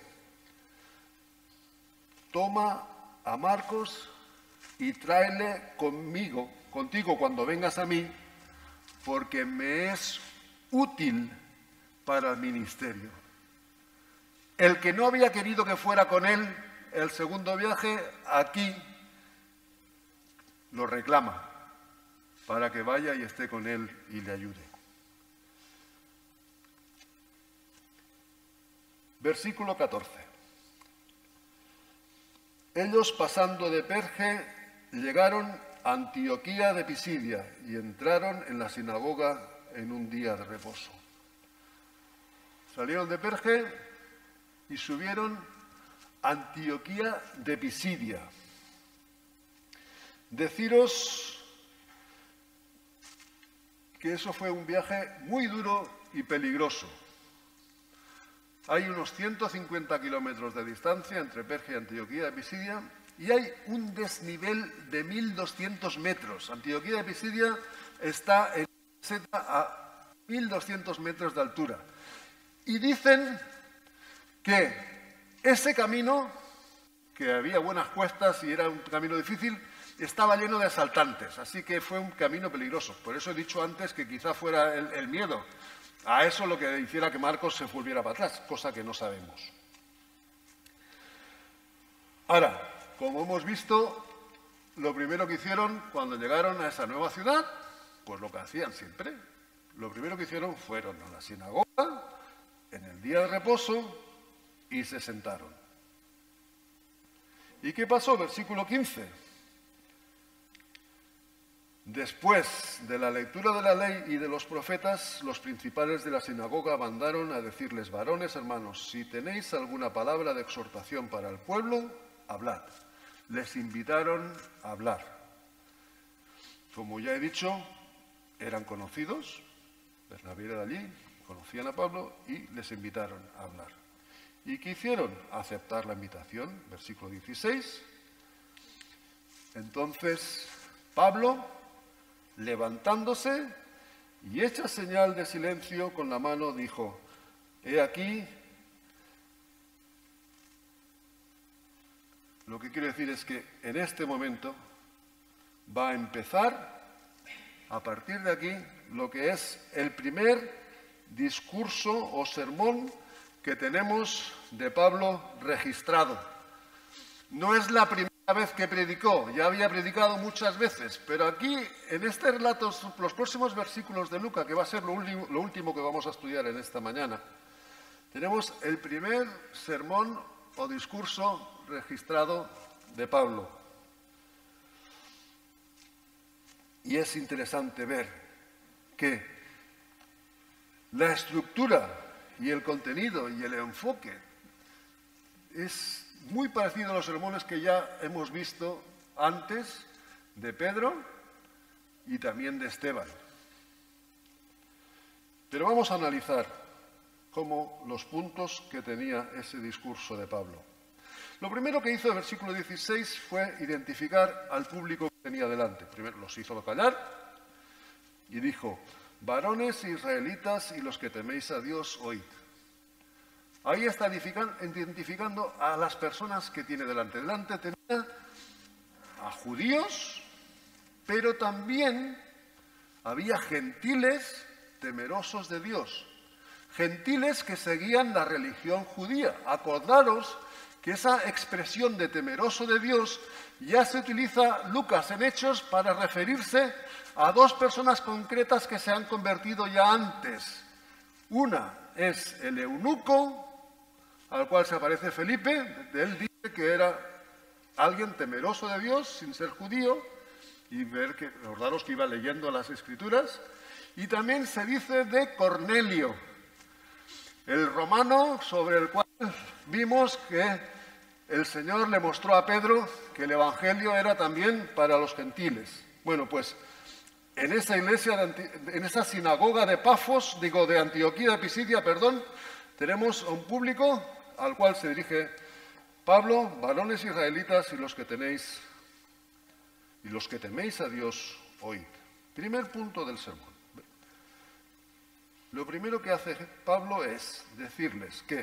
toma a Marcos y tráele contigo cuando vengas a mí, porque me es útil para el ministerio. El que no había querido que fuera con él el segundo viaje, aquí lo reclama para que vaya y esté con él y le ayude. Versículo 14. Ellos pasando de Perge llegaron a Antioquía de Pisidia y entraron en la sinagoga en un día de reposo. Salieron de Perge y subieron a Antioquía de Pisidia. Deciros que eso fue un viaje muy duro y peligroso. Hay unos 150 kilómetros de distancia entre Perge y Antioquía de Pisidia y hay un desnivel de 1.200 metros. Antioquía de Pisidia está en a 1.200 metros de altura. Y dicen que ese camino, que había buenas cuestas y era un camino difícil, estaba lleno de asaltantes, así que fue un camino peligroso. Por eso he dicho antes que quizá fuera el miedo a eso lo que hiciera que Marcos se volviera para atrás, cosa que no sabemos. Ahora, como hemos visto, lo primero que hicieron cuando llegaron a esa nueva ciudad, pues lo que hacían siempre. Lo primero que hicieron fueron a la sinagoga, en el día de reposo, y se sentaron. ¿Y qué pasó? Versículo 15. Después de la lectura de la ley y de los profetas, los principales de la sinagoga mandaron a decirles, varones hermanos, si tenéis alguna palabra de exhortación para el pueblo, hablad. Les invitaron a hablar. Como ya he dicho, eran conocidos, Bernabé era de allí, conocían a Pablo y les invitaron a hablar. ¿Y qué hicieron? Aceptar la invitación, versículo 16. Entonces, Pablo, levantándose y hecha señal de silencio con la mano, dijo, he aquí, lo que quiero decir es que en este momento va a empezar, a partir de aquí, lo que es el primer discurso o sermón que tenemos de Pablo registrado. No es la primera vez que predicó, ya había predicado muchas veces, pero aquí, en este relato, los próximos versículos de Lucas, que va a ser lo último que vamos a estudiar en esta mañana, tenemos el primer sermón o discurso registrado de Pablo. Y es interesante ver que la estructura y el contenido y el enfoque es muy parecido a los sermones que ya hemos visto antes de Pedro y también de Esteban. Pero vamos a analizar cómo los puntos que tenía ese discurso de Pablo. Lo primero que hizo el versículo 16 fue identificar al público que tenía delante. Primero los hizo callar y dijo: varones israelitas y los que teméis a Dios, oíd. Ahí está identificando a las personas que tiene delante. Delante tenía a judíos, pero también había gentiles temerosos de Dios. Gentiles que seguían la religión judía. Acordaros que esa expresión de temeroso de Dios ya se utiliza Lucas en Hechos para referirse a dos personas concretas que se han convertido ya antes. Una es el eunuco, al cual se aparece Felipe. De él dice que era alguien temeroso de Dios, sin ser judío, y recordaros que iba leyendo las Escrituras. Y también se dice de Cornelio, el romano sobre el cual vimos que el Señor le mostró a Pedro que el Evangelio era también para los gentiles. Bueno, pues en esa iglesia, en esa sinagoga de de Antioquía de Pisidia, tenemos a un público al cual se dirige Pablo: varones israelitas y los que teméis a Dios, oíd. Primer punto del sermón. Lo primero que hace Pablo es decirles que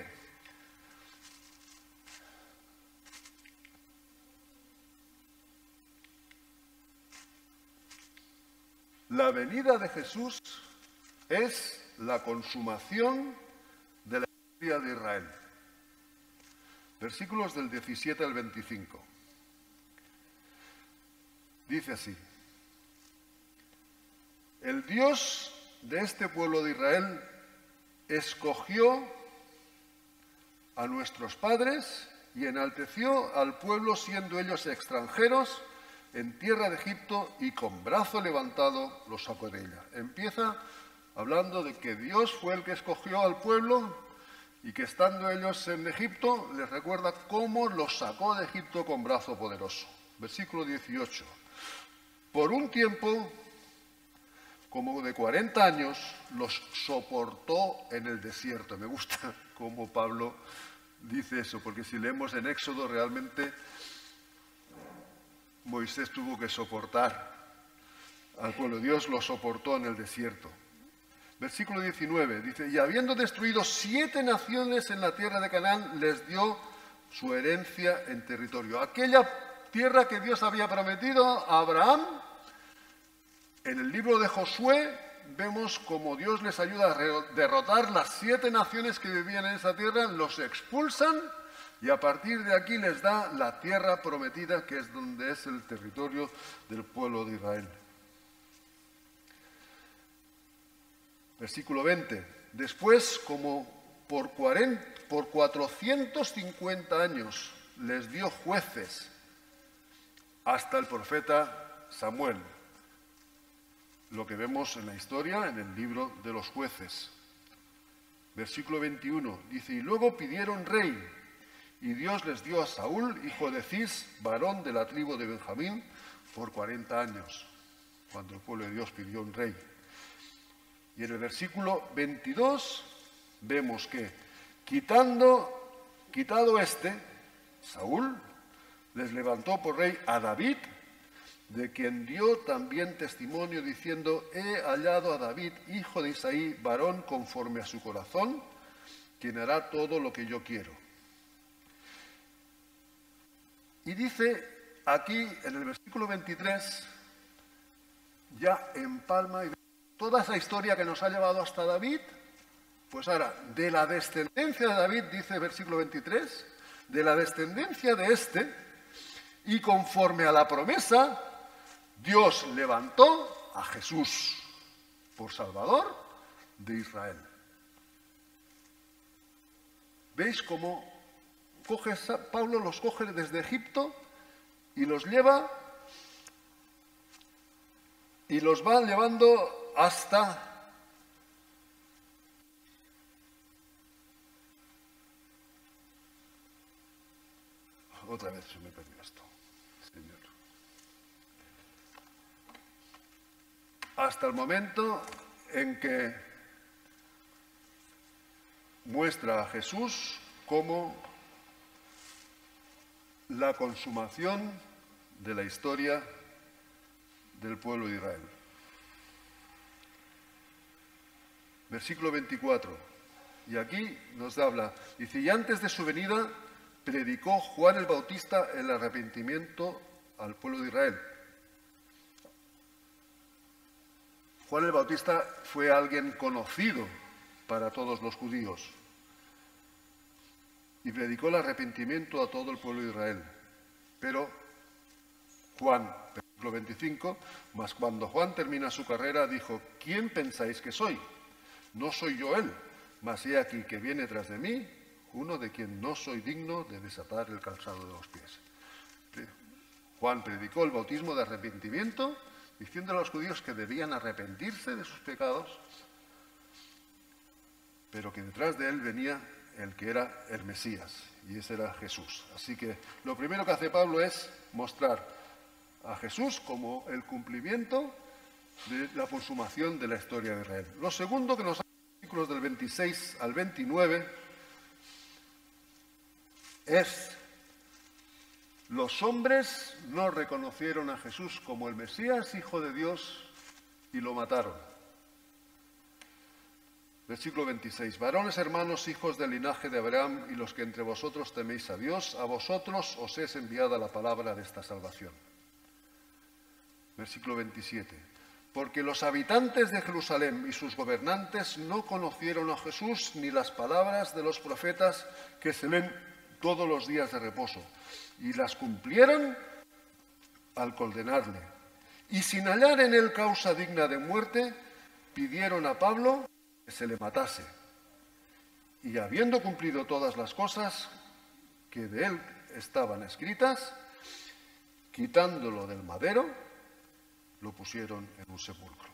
la venida de Jesús es la consumación de la historia de Israel. Versículos del 17 al 25. Dice así: el Dios de este pueblo de Israel escogió a nuestros padres y enalteció al pueblo siendo ellos extranjeros en tierra de Egipto, y con brazo levantado los sacó de ella. Empieza hablando de que Dios fue el que escogió al pueblo y que estando ellos en Egipto les recuerda cómo los sacó de Egipto con brazo poderoso. Versículo 18. Por un tiempo como de 40 años los soportó en el desierto. Me gusta cómo Pablo dice eso, porque si leemos en Éxodo, realmente Moisés tuvo que soportar al pueblo. Dios lo soportó en el desierto. Versículo 19 dice: y habiendo destruido 7 naciones en la tierra de Canaán, les dio su herencia en territorio. Aquella tierra que Dios había prometido a Abraham. En el libro de Josué vemos cómo Dios les ayuda a derrotar las 7 naciones que vivían en esa tierra, los expulsan y a partir de aquí les da la tierra prometida, que es donde es el territorio del pueblo de Israel. Versículo 20. Después, como por 450 años les dio jueces hasta el profeta Samuel. Lo que vemos en la historia, en el libro de los jueces. Versículo 21, dice: y luego pidieron rey, y Dios les dio a Saúl, hijo de Cis, varón de la tribu de Benjamín, por 40 años, cuando el pueblo de Dios pidió un rey. Y en el versículo 22 vemos que, quitado Saúl, les levantó por rey a David, de quien dio también testimonio diciendo: he hallado a David, hijo de Isaí, varón conforme a su corazón, quien hará todo lo que yo quiero. Y dice aquí en el versículo 23, ya empalma y toda esa historia que nos ha llevado hasta David. Pues ahora, de la descendencia de David, dice versículo 23, de la descendencia de este, y conforme a la promesa, Dios levantó a Jesús por Salvador de Israel. ¿Veis cómo Pablo los coge desde Egipto y los lleva y los va llevando hasta Otra vez se me perdió esto, Señor. Hasta el momento en que muestra a Jesús como la consumación de la historia del pueblo de Israel. Versículo 24. Y aquí nos habla, dice, y antes de su venida predicó Juan el Bautista el arrepentimiento al pueblo de Israel. Juan el Bautista fue alguien conocido para todos los judíos y predicó el arrepentimiento a todo el pueblo de Israel. Pero Juan, versículo 25, mas cuando Juan termina su carrera dijo, ¿quién pensáis que soy? No soy yo él, mas he aquí que viene tras de mí uno de quien no soy digno de desatar el calzado de los pies. Juan predicó el bautismo de arrepentimiento, diciendo a los judíos que debían arrepentirse de sus pecados, pero que detrás de él venía el que era el Mesías, y ese era Jesús. Así que lo primero que hace Pablo es mostrar a Jesús como el cumplimiento de la consumación de la historia de Israel. Lo segundo que nos habla en los versículos del 26 al 29 es: los hombres no reconocieron a Jesús como el Mesías, Hijo de Dios, y lo mataron. Versículo 26. Varones hermanos, hijos del linaje de Abraham, y los que entre vosotros teméis a Dios, a vosotros os es enviada la palabra de esta salvación. Versículo 27. Porque los habitantes de Jerusalén y sus gobernantes no conocieron a Jesús ni las palabras de los profetas que se leen todos los días de reposo, y las cumplieron al condenarle. Y sin hallar en él causa digna de muerte, pidieron a Pablo que se le matase. Y habiendo cumplido todas las cosas que de él estaban escritas, quitándolo del madero, lo pusieron en un sepulcro.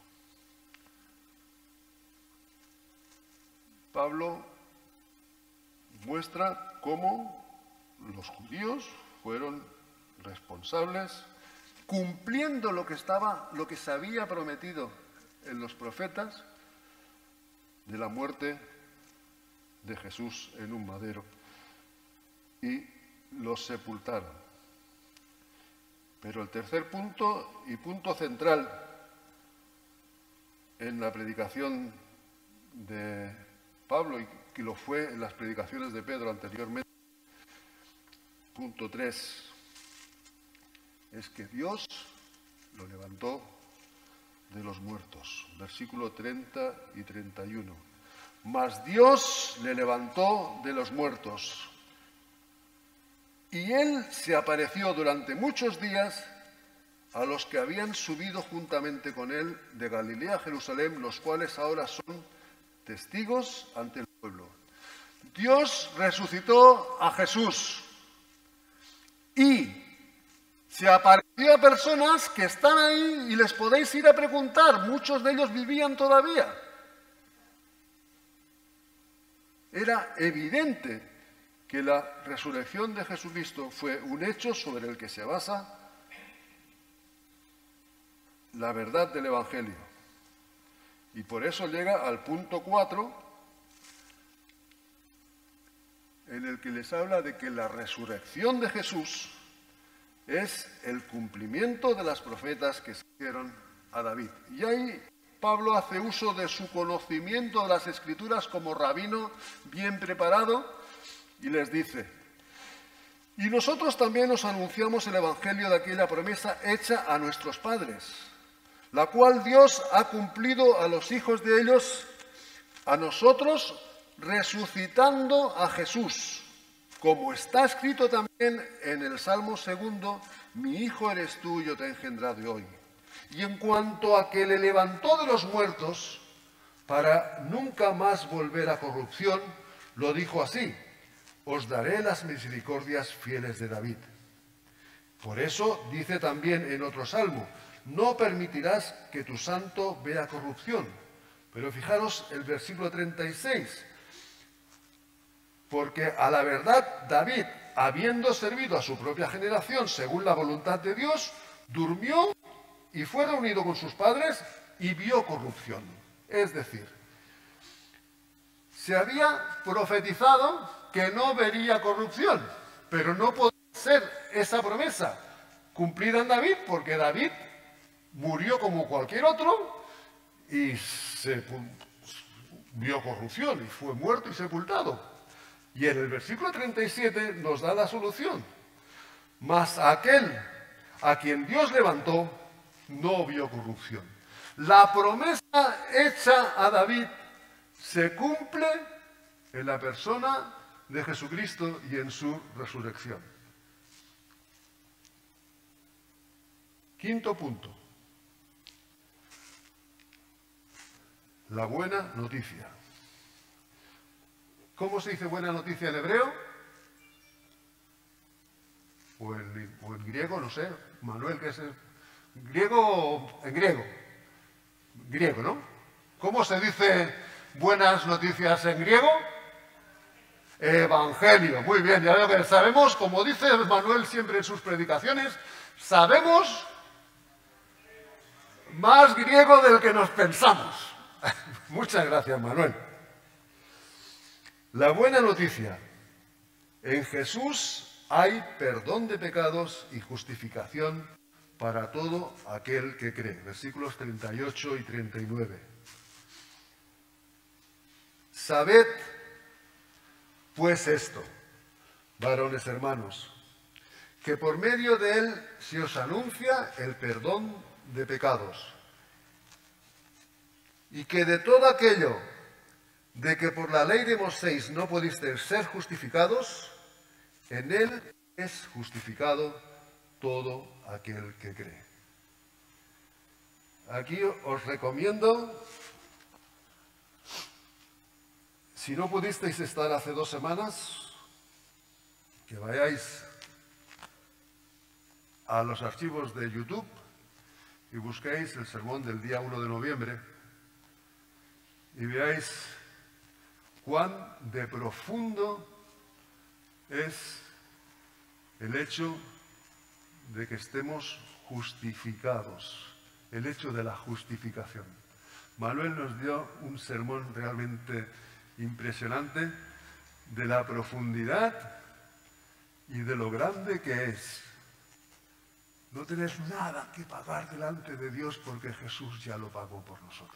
Pablo muestra cómo los judíos fueron responsables, cumpliendo lo que se había prometido en los profetas, de la muerte de Jesús en un madero, y los sepultaron. Pero el tercer punto y punto central en la predicación de Pablo, y que lo fue en las predicaciones de Pedro anteriormente, punto 3, es que Dios lo levantó de los muertos. Versículo 30 y 31. Mas Dios le levantó de los muertos, y él se apareció durante muchos días a los que habían subido juntamente con él de Galilea a Jerusalén, los cuales ahora son testigos ante el pueblo. Dios resucitó a Jesús y se apareció a personas que están ahí y les podéis ir a preguntar. Muchos de ellos vivían todavía. Era evidente que la resurrección de Jesucristo fue un hecho sobre el que se basa la verdad del Evangelio. Y por eso llega al punto 4, en el que les habla de que la resurrección de Jesús es el cumplimiento de las profetas que se hicieron a David. Y ahí Pablo hace uso de su conocimiento de las Escrituras como rabino bien preparado y les dice: y nosotros también os anunciamos el evangelio de aquella promesa hecha a nuestros padres, la cual Dios ha cumplido a los hijos de ellos, a nosotros resucitando a Jesús, como está escrito también en el Salmo 2, mi hijo eres tú, yo te he engendrado hoy. Y en cuanto a que le levantó de los muertos, para nunca más volver a corrupción, lo dijo así: os daré las misericordias fieles de David. Por eso dice también en otro salmo: no permitirás que tu santo vea corrupción. Pero fijaros el versículo 36. Porque a la verdad David, habiendo servido a su propia generación según la voluntad de Dios, durmió y fue reunido con sus padres y vio corrupción. Es decir, se había profetizado que no vería corrupción, pero no podía ser esa promesa cumplida en David, porque David murió como cualquier otro y vio corrupción y fue muerto y sepultado. Y en el versículo 37 nos da la solución. Mas aquel a quien Dios levantó no vio corrupción. La promesa hecha a David se cumple en la persona de Jesucristo y en su resurrección. Quinto punto. La buena noticia. ¿Cómo se dice buena noticia en hebreo? O en griego, no sé. Manuel, ¿qué es el griego? En griego. Griego, ¿no? ¿Cómo se dice buenas noticias en griego? Evangelio. Muy bien, ya veo que sabemos, como dice Manuel siempre en sus predicaciones, sabemos más griego del que nos pensamos. Muchas gracias, Manuel. La buena noticia. En Jesús hay perdón de pecados y justificación para todo aquel que cree. Versículos 38 y 39. Sabed, pues esto, varones hermanos, que por medio de él se os anuncia el perdón de pecados, y que de todo aquello de que por la ley de Moisés no pudisteis ser justificados, en él es justificado todo aquel que cree. Aquí os recomiendo, si no pudisteis estar hace 2 semanas, que vayáis a los archivos de YouTube y busquéis el sermón del día 1 de noviembre y veáis cuán de profundo es el hecho de que estemos justificados, el hecho de la justificación. Manuel nos dio un sermón realmente impresionante de la profundidad y de lo grande que es. No tenés nada que pagar delante de Dios porque Jesús ya lo pagó por nosotros.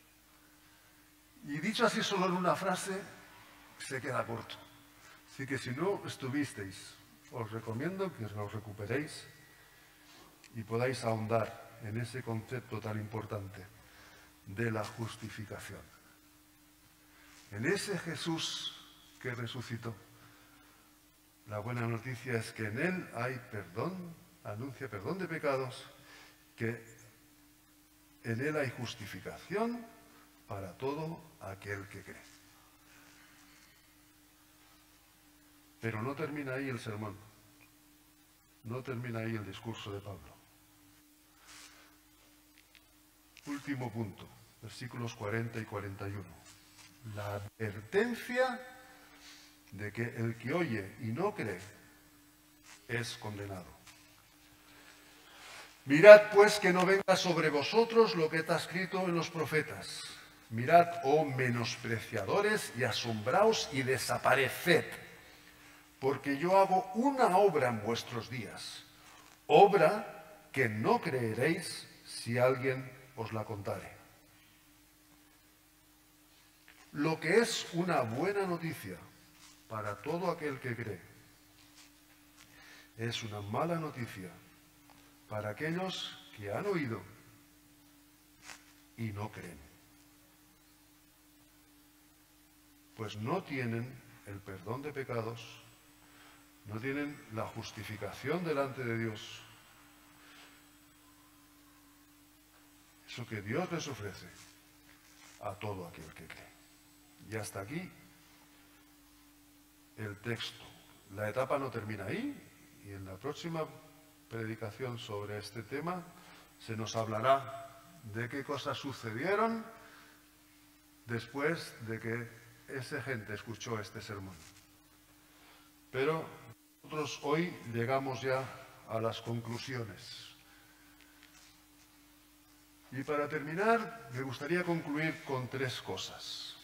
Y dicho así solo en una frase, se queda corto. Así que si no estuvisteis, os recomiendo que os recuperéis y podáis ahondar en ese concepto tan importante de la justificación. En ese Jesús que resucitó, la buena noticia es que en él hay perdón, anuncia perdón de pecados, que en él hay justificación para todo aquel que cree. Pero no termina ahí el sermón, no termina ahí el discurso de Pablo. Último punto, versículos 40 y 41. La advertencia de que el que oye y no cree es condenado. Mirad pues que no venga sobre vosotros lo que está escrito en los profetas. Mirad, oh menospreciadores, y asombraos y desapareced, porque yo hago una obra en vuestros días, obra que no creeréis si alguien os la contare. Lo que es una buena noticia para todo aquel que cree, es una mala noticia para aquellos que han oído y no creen. Pues no tienen el perdón de pecados, no tienen la justificación delante de Dios. Eso que Dios les ofrece a todo aquel que cree. Y hasta aquí el texto. La etapa no termina ahí y en la próxima predicación sobre este tema se nos hablará de qué cosas sucedieron después de que esa gente escuchó este sermón. Pero nosotros hoy llegamos ya a las conclusiones. Y para terminar, me gustaría concluir con 3 cosas.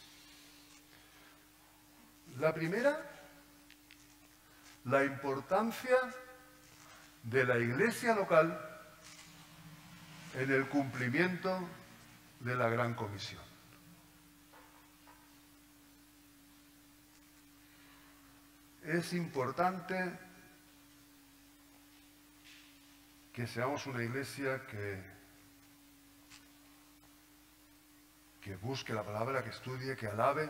La primera, la importancia de la Iglesia local en el cumplimiento de la Gran Comisión. Es importante que seamos una iglesia que busque la palabra, que estudie, que alabe,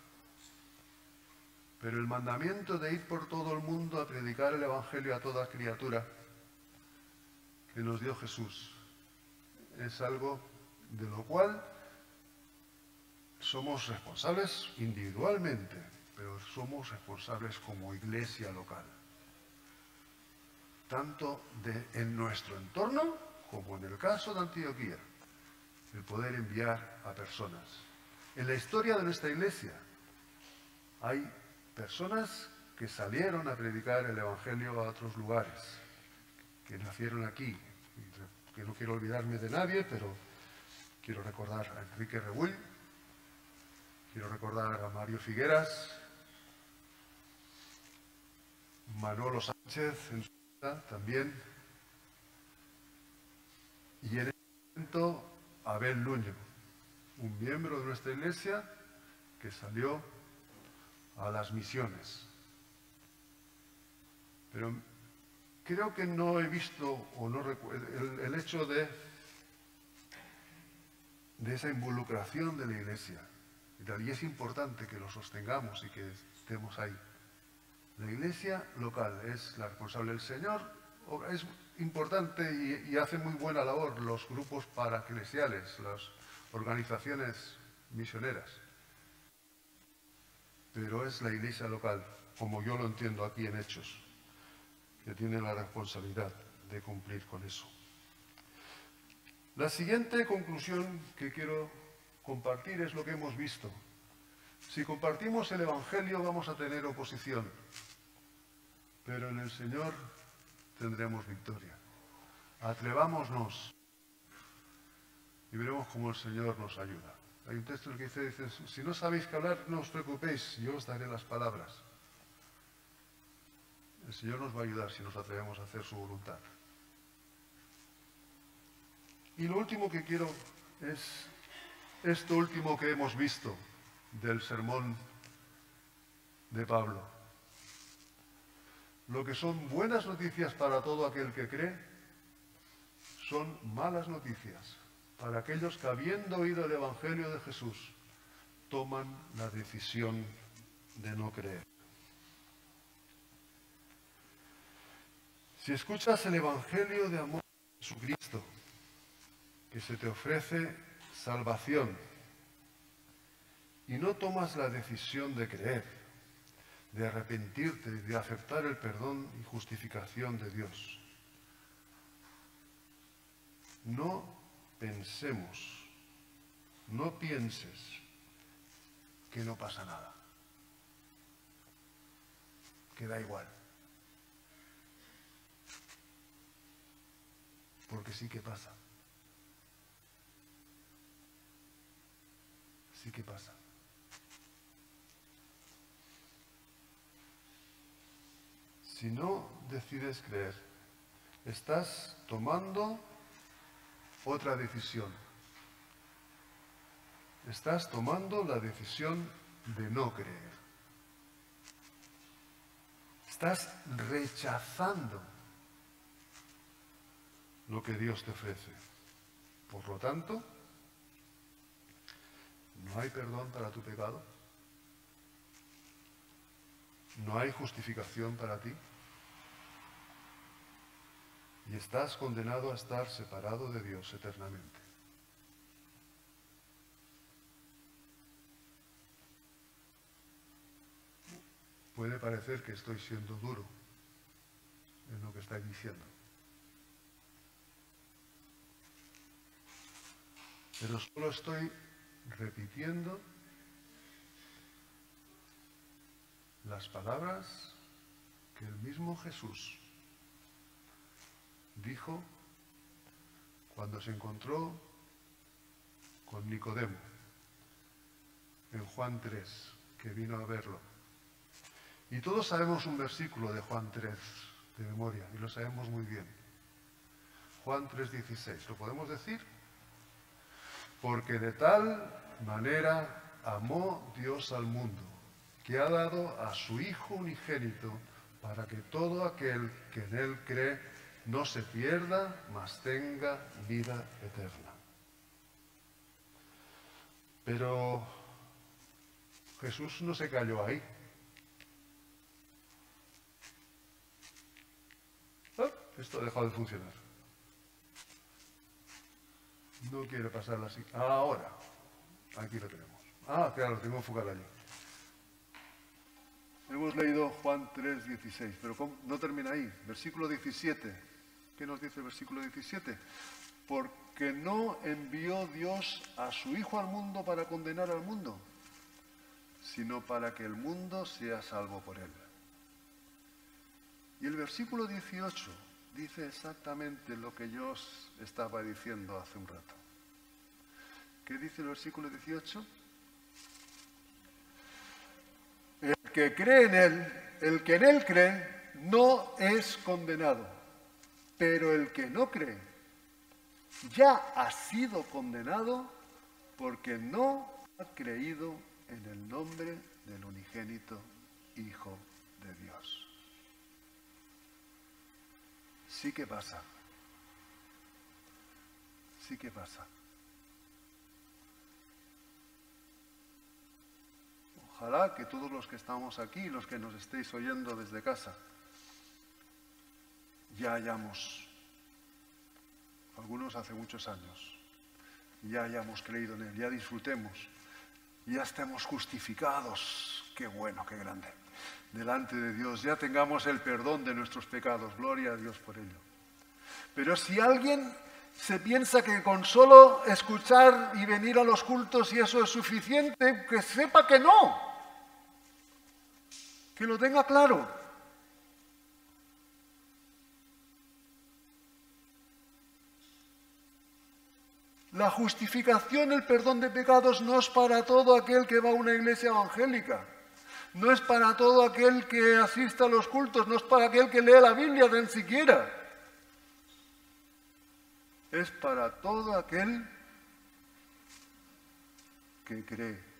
pero el mandamiento de ir por todo el mundo a predicar el Evangelio a toda criatura que nos dio Jesús es algo de lo cual somos responsables individualmente, pero somos responsables como iglesia local, tanto en nuestro entorno como en el caso de Antioquía, el poder enviar a personas. En la historia de nuestra iglesia hay personas que salieron a predicar el Evangelio a otros lugares, que nacieron aquí, que no quiero olvidarme de nadie, pero quiero recordar a Enrique Rebull, quiero recordar a Mario Figueras, Manolo Sánchez en su vida también, y en este momento Abel Nuño, un miembro de nuestra iglesia que salió a las misiones. Pero creo que no he visto o no recuerdo el hecho de esa involucración de la iglesia. Y es importante que lo sostengamos y que estemos ahí. La iglesia local es la responsable del Señor. Es importante y hace muy buena labor los grupos paraeclesiales, las organizaciones misioneras. Pero es la iglesia local, como yo lo entiendo aquí en Hechos, que tiene la responsabilidad de cumplir con eso. La siguiente conclusión que quiero compartir es lo que hemos visto. Si compartimos el Evangelio vamos a tener oposición, pero en el Señor tendremos victoria. Atrevámonos y veremos cómo el Señor nos ayuda. Hay un texto en el que dice, si no sabéis qué hablar, no os preocupéis, yo os daré las palabras. El Señor nos va a ayudar si nos atrevemos a hacer su voluntad. Y lo último que quiero es esto último que hemos visto del sermón de Pablo. Lo que son buenas noticias para todo aquel que cree, son malas noticias para aquellos que, habiendo oído el Evangelio de Jesús, toman la decisión de no creer. Si escuchas el Evangelio de amor de Jesucristo, que se te ofrece salvación, y no tomas la decisión de creer, de arrepentirte, de aceptar el perdón y justificación de Dios, no pensemos, no pienses que no pasa nada, que da igual. Porque sí que pasa. Sí que pasa. Si no decides creer, estás tomando otra decisión. Estás tomando la decisión de no creer. Estás rechazando lo que Dios te ofrece. Por lo tanto, no hay perdón para tu pecado. No hay justificación para ti. Y estás condenado a estar separado de Dios eternamente. Puede parecer que estoy siendo duro en lo que estáis diciendo. Pero solo estoy repitiendo las palabras que el mismo Jesús dijo cuando se encontró con Nicodemo en Juan 3, que vino a verlo. Y todos sabemos un versículo de Juan 3 de memoria, y lo sabemos muy bien. Juan 3:16, ¿lo podemos decir? Porque de tal manera amó Dios al mundo, que ha dado a su Hijo unigénito, para que todo aquel que en Él cree no se pierda, mas tenga vida eterna. Pero Jesús no se cayó ahí. Esto ha dejado de funcionar. No quiere pasar así. Ahora. Aquí lo tenemos. Claro, tengo que enfocar allí. Hemos leído Juan 3:16, pero no termina ahí. Versículo 17. ¿Qué nos dice el versículo 17? Porque no envió Dios a su Hijo al mundo para condenar al mundo, sino para que el mundo sea salvo por él. Y el versículo 18 dice exactamente lo que yo os estaba diciendo hace un rato. ¿Qué dice el versículo 18? El que cree en Él, el que en Él cree, no es condenado. Pero el que no cree, ya ha sido condenado porque no ha creído en el nombre del unigénito Hijo de Dios. Sí que pasa. Sí que pasa. Ojalá que todos los que estamos aquí, los que nos estéis oyendo desde casa, ya hayamos, algunos hace muchos años, ya hayamos creído en Él, ya disfrutemos, ya estemos justificados, qué bueno, qué grande, delante de Dios, ya tengamos el perdón de nuestros pecados, gloria a Dios por ello. Pero si alguien se piensa que con solo escuchar y venir a los cultos y eso es suficiente, que sepa que no, que lo tenga claro. La justificación, el perdón de pecados no es para todo aquel que va a una iglesia evangélica, no es para todo aquel que asiste a los cultos, no es para aquel que lee la Biblia tan siquiera. Es para todo aquel que cree